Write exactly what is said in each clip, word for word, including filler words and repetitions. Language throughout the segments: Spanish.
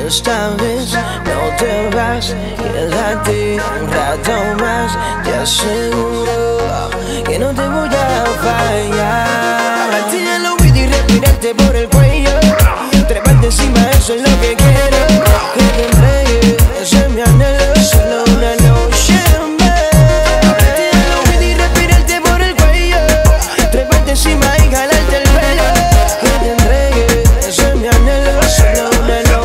Esta vez no te vas, quédate un rato más. Te aseguro que no te voy a fallar. Abrarte al oído y respirarte por el cuello, treparte encima, eso es lo que quiero. Que te entregue, ese es mi anhelo, solo una noche más. Abrarte al oído y respirarte por el cuello, treparte encima y jalarte el pelo. Que te entregue, ese es mi anhelo, solo una noche.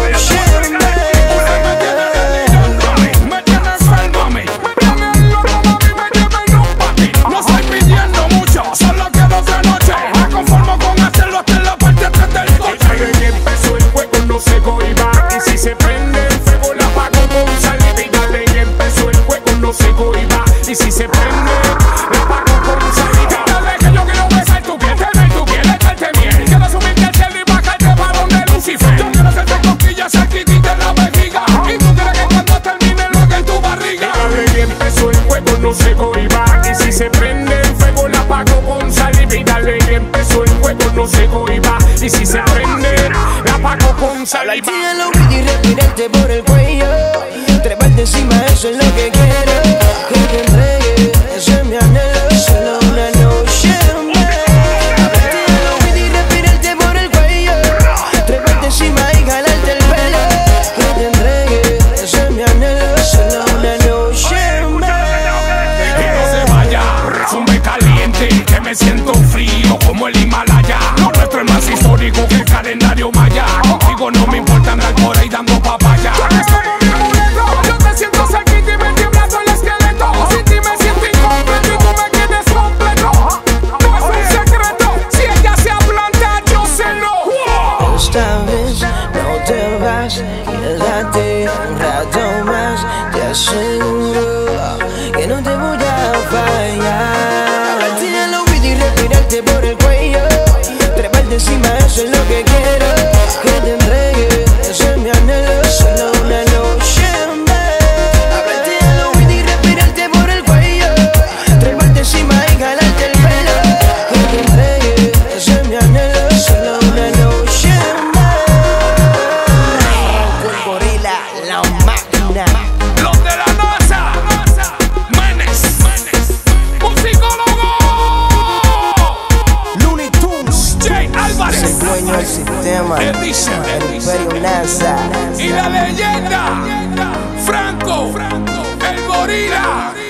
Y si se prende, la apago con salida. Dale que yo quiero besar tu piel, tener tu piel, echarte miel. Quiero subirte al cielo y bajarte para donde Lucifer. Yo quiero hacerte cosquillas cerquitita en la vejiga. Y tú quieres que cuando termine lo haga en tu barriga. Dale que empezó el fuego, no se cohiba. Y si se prende el fuego, la apago con saliva. Y dale que empezó el fuego, no se cohiba. Y si se prende, la apago con saliva. Hablarte al oído y respirarte por el cuello, treparte encima, eso es lo que quiero. Que te entregue, ese es mi anhelo, solo una noche más. Hablarte al oído y respirarte por el cuello, treparte encima y jalarte el pelo. Que te entregue, ese es mi anhelo, solo una noche más. Que no se vaya, zumbe caliente, que me siento frío como el Himalaya. Lo nuestro es más histórico que el calendario maya. Contigo no me importa andar por ahí dando papaya. Yo te siento cerquita y me tiembla el esqueleto. Sin ti me siento incompleto y tú me quieres completo. No es un secreto, si ella se aplanta yo se lo. Esta vez no te vas, quédate un rato más. Te aseguro que no te voy a fallar. Hablarte al oído y respirarte por el cuello, treparte encima, eso es lo que quiero. Que te entregue, ese es mi anhelo, solo una noche más. Hablarte al oído y respirarte por el cuello, treparte encima y jalarte el pelo. Que te entregue, ese es mi anhelo, solo una noche más. El gorila, la máquina. Los de la NASA, Menes, un psicólogo, Looney Tunes, Jay Álvarez, el dueño del sistema, Edition, el imperio NASA. y la leyenda, Franco, el gorila.